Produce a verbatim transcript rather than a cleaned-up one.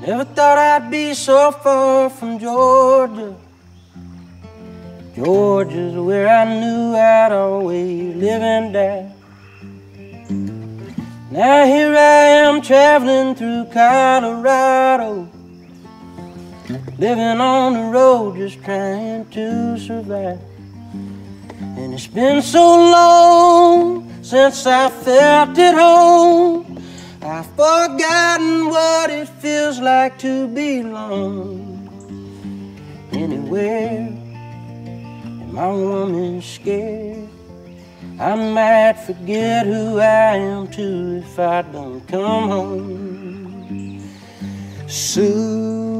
Never thought I'd be so far from Georgia. Georgia's where I knew I'd always live and die. Now here I am traveling through Colorado, living on the road just trying to survive. And it's been so long since I felt at home, I've forgotten what it feels like to belong anywhere. And my woman's scared I might forget who I am too if I don't come home soon.